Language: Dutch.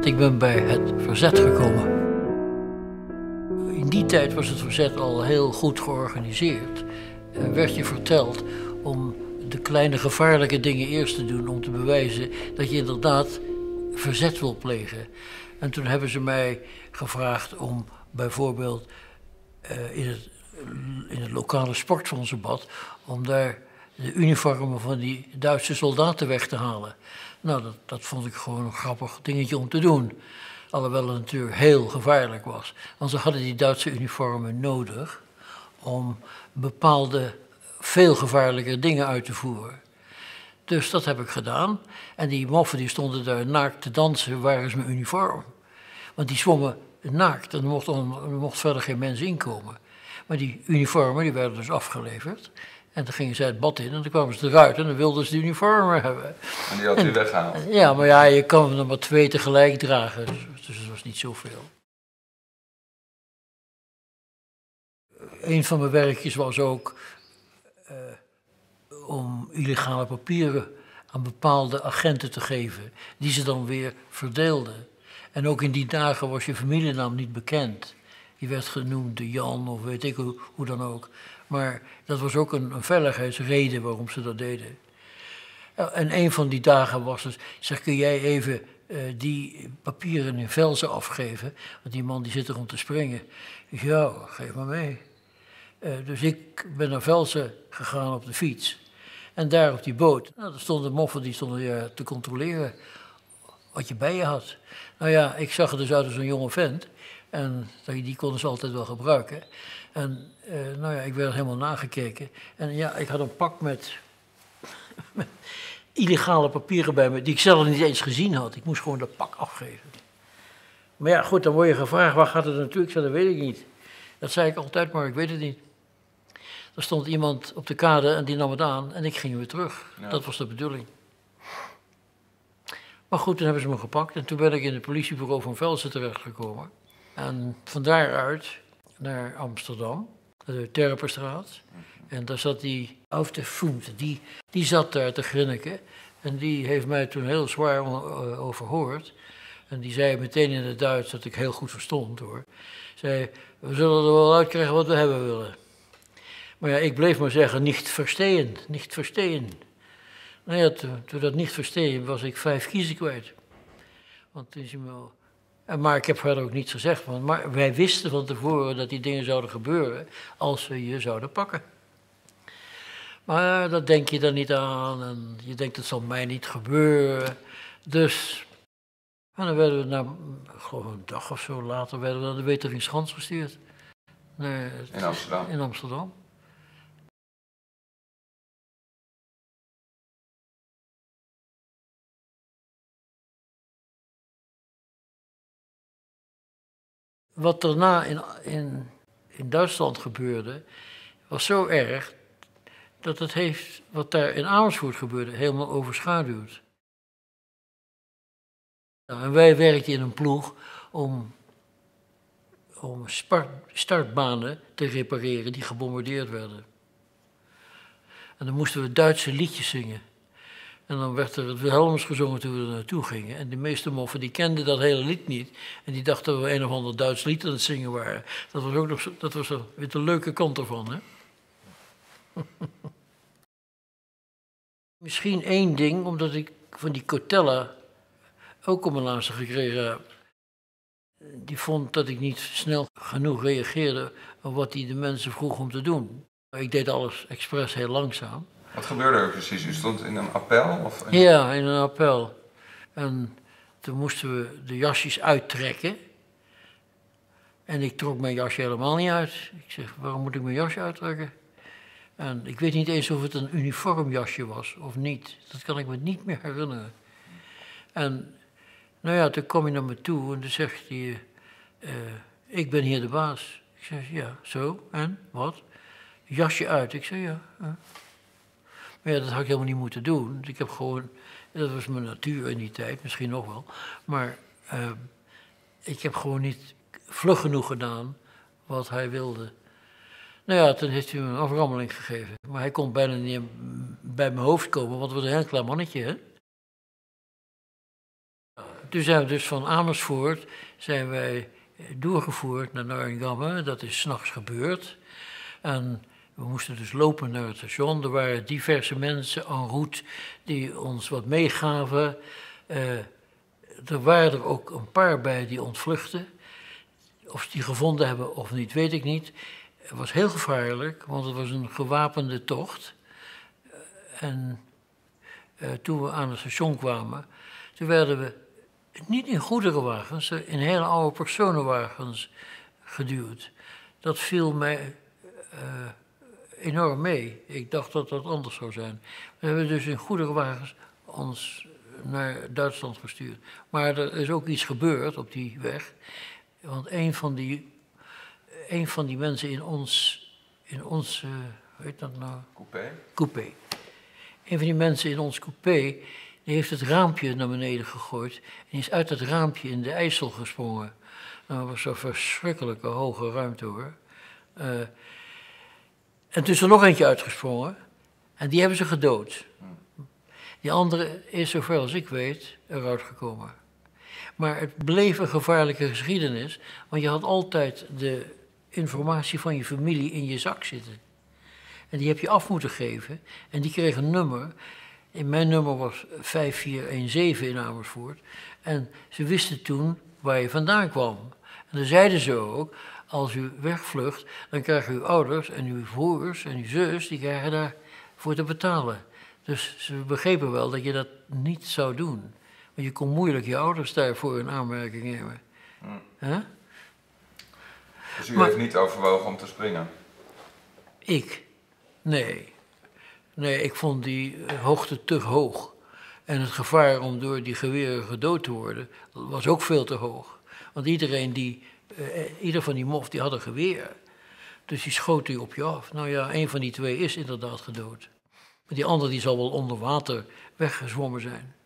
Ik ben bij het verzet gekomen. In die tijd was het verzet al heel goed georganiseerd. En werd je verteld om de kleine gevaarlijke dingen eerst te doen, om te bewijzen dat je inderdaad verzet wil plegen. En toen hebben ze mij gevraagd om bijvoorbeeld in het lokale sportfondsenbad, om daar de uniformen van die Duitse soldaten weg te halen. Nou, dat vond ik gewoon een grappig dingetje om te doen. Alhoewel het natuurlijk heel gevaarlijk was. Want ze hadden die Duitse uniformen nodig om bepaalde veel gevaarlijke dingen uit te voeren. Dus dat heb ik gedaan. En die moffen die stonden daar naakt te dansen, waar is mijn uniform? Want die zwommen naakt en er mocht verder geen mens inkomen. Maar die uniformen die werden dus afgeleverd. En dan gingen zij het bad in en dan kwamen ze eruit en dan wilden ze de uniformen hebben. En die had u weggehaald? Ja, maar ja, je kan er maar 2 tegelijk dragen, dus het was niet zoveel. Een van mijn werkjes was ook om illegale papieren aan bepaalde agenten te geven, die ze dan weer verdeelden. En ook in die dagen was je familienaam niet bekend. Die werd genoemd de Jan of weet ik hoe dan ook. Maar dat was ook een veiligheidsreden waarom ze dat deden. En een van die dagen was dus, zeg, kun jij even die papieren in Velzen afgeven? Want die man die zit er om te springen. Ik zei, ja, geef maar mee. Dus ik ben naar Velzen gegaan op de fiets. En daar op die boot, nou, daar stonden moffen die stonden te controleren wat je bij je had. Nou ja, ik zag er dus uit als een jonge vent. En die konden ze altijd wel gebruiken. En nou ja, ik werd helemaal nagekeken. En ja, ik had een pak met illegale papieren bij me, die ik zelf niet eens gezien had. Ik moest gewoon dat pak afgeven. Maar ja, goed, dan word je gevraagd, waar gaat het naartoe? Ik zei, dat weet ik niet. Dat zei ik altijd, maar ik weet het niet. Er stond iemand op de kade en die nam het aan en ik ging weer terug. Ja. Dat was de bedoeling. Maar goed, toen hebben ze me gepakt en toen ben ik in het politiebureau van Velzen terechtgekomen. En van daaruit naar Amsterdam, de Terperstraat. En daar zat die Oude Voemte, die zat daar te grinniken. En die heeft mij toen heel zwaar overhoord. En die zei meteen in het Duits, dat ik heel goed verstond hoor. Zei, we zullen er wel uitkrijgen wat we hebben willen. Maar ja, ik bleef maar zeggen, niet verstehen, niet verstehen. Nou ja, toen dat niet verstehen was ik 5 kiezen kwijt. Want toen is hij wel... Maar ik heb verder ook niets gezegd, maar wij wisten van tevoren dat die dingen zouden gebeuren als we je zouden pakken. Maar dat denk je dan niet aan en je denkt het zal mij niet gebeuren. Dus, en dan werden we gewoon een dag of zo later werden we naar de Weteringsschans gestuurd. In Amsterdam? In Amsterdam. Wat daarna in Duitsland gebeurde, was zo erg dat het heeft, wat daar in Amersfoort gebeurde, helemaal overschaduwd. En wij werkten in een ploeg om startbanen te repareren die gebombardeerd werden. En dan moesten we Duitse liedjes zingen. En dan werd er het Wilhelmus gezongen toen we er naartoe gingen. En de meeste moffen die kenden dat hele lied niet. En die dachten dat we een of ander Duits lied aan het zingen waren. Dat was ook nog dat was weer de leuke kant ervan, hè. Misschien één ding, omdat ik van die Cotella ook op mijn aanstel gekregen heb. Die vond dat ik niet snel genoeg reageerde op wat hij de mensen vroeg om te doen. Ik deed alles expres heel langzaam. Wat gebeurde er precies? U stond in een appel? Of Ja, in een appel. En toen moesten we de jasjes uittrekken. En ik trok mijn jasje helemaal niet uit. Ik zeg, waarom moet ik mijn jasje uittrekken? En ik weet niet eens of het een uniformjasje was of niet. Dat kan ik me niet meer herinneren. En nou ja, toen kwam hij naar me toe en toen zegt hij, ik ben hier de baas. Ik zeg, ja, zo, en, wat? Jasje uit. Ik zeg, ja. Maar ja, dat had ik helemaal niet moeten doen. Ik heb gewoon, dat was mijn natuur in die tijd, misschien nog wel. Maar ik heb gewoon niet vlug genoeg gedaan wat hij wilde. Nou ja, toen heeft hij me een aframmeling gegeven. Maar hij kon bijna niet bij mijn hoofd komen, want het was een heel klein mannetje, hè. toen zijn we dus van Amersfoort zijn wij doorgevoerd naar Neuengamme. Dat is 's nachts gebeurd. En we moesten dus lopen naar het station. Er waren diverse mensen en route die ons wat meegaven. Er waren er ook een paar bij die ontvluchtten. Of ze die gevonden hebben of niet, weet ik niet. Het was heel gevaarlijk, want het was een gewapende tocht. En toen we aan het station kwamen, toen werden we niet in goederenwagens, in hele oude personenwagens geduwd. Dat viel mij enorm mee. Ik dacht dat dat anders zou zijn. We hebben dus in goederenwagens ons naar Duitsland gestuurd. Maar er is ook iets gebeurd op die weg. Want een van die mensen in ons hoe heet dat nou? Coupé. Een van die mensen in ons coupé, die heeft het raampje naar beneden gegooid. En is uit het raampje in de IJssel gesprongen. Nou, dat was zo'n verschrikkelijke hoge ruimte hoor. En toen is er nog eentje uitgesprongen. En die hebben ze gedood. Die andere is, zover als ik weet, eruit gekomen. Maar het bleef een gevaarlijke geschiedenis, want je had altijd de informatie van je familie in je zak zitten. En die heb je af moeten geven en die kreeg een nummer. En mijn nummer was 5417 in Amersfoort. En ze wisten toen waar je vandaan kwam. En dan zeiden ze ook, als u wegvlucht, dan krijgen uw ouders en uw broers en uw zus, die krijgen daarvoor te betalen. Dus ze begrepen wel dat je dat niet zou doen. Want je kon moeilijk je ouders daarvoor in aanmerking nemen. Huh? Dus u heeft niet overwogen om te springen? Ik? Nee. Nee, ik vond die hoogte te hoog. En het gevaar om door die geweren gedood te worden, was ook veel te hoog. Want ieder van die mof, die had een geweer. Dus die schoot die op je af. Nou ja, een van die twee is inderdaad gedood. Maar die andere die zal wel onder water weggezwommen zijn.